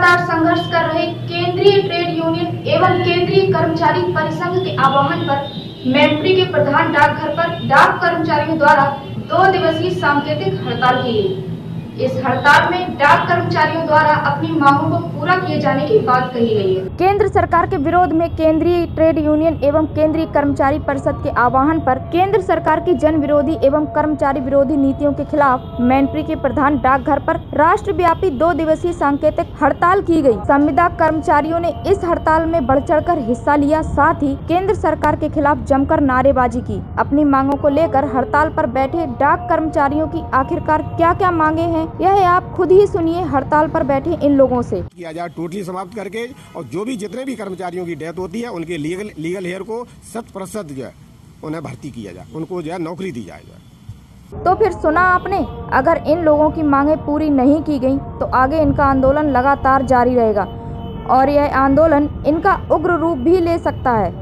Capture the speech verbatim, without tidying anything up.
लगातार संघर्ष कर रहे केंद्रीय ट्रेड यूनियन एवं केंद्रीय कर्मचारी परिसंघ के आह्वान पर मेमप्री के प्रधान डाकघर पर डाक कर्मचारियों द्वारा दो दिवसीय सांकेतिक हड़ताल की गई। इस हड़ताल में डाक कर्मचारियों द्वारा अपनी मांगों को पूरा किए जाने की बात कही गई है। केंद्र सरकार के विरोध में केंद्रीय ट्रेड यूनियन एवं केंद्रीय कर्मचारी परिषद के आह्वान पर केंद्र सरकार की जन विरोधी एवं कर्मचारी विरोधी नीतियों के खिलाफ मेमप्री के प्रधान डाकघर पर राष्ट्रव्यापी दो दिवसीय सांकेतिक हड़ताल की गई। संविदा कर्मचारियों ने इस हड़ताल में बढ़ चढ़ कर हिस्सा लिया, साथ ही केंद्र सरकार के खिलाफ जमकर नारेबाजी की। अपनी मांगों को लेकर हड़ताल पर बैठे डाक कर्मचारियों की आखिरकार क्या क्या मांगे हैं, यह आप खुद ही सुनिए हड़ताल पर बैठे इन लोगों से। किया जाए टोटली समाप्त करके, और जो भी जितने भी कर्मचारियों की डेथ होती है उनके लीगल लीगल हेयर को शत प्रतिशत जो है उन्हें भर्ती किया जाए, उनको जो है नौकरी दी जाए। तो फिर सुना आपने, अगर इन लोगों की मांगे पूरी नहीं की गई तो आगे इनका आंदोलन लगातार जारी रहेगा और यह आंदोलन इनका उग्र रूप भी ले सकता है।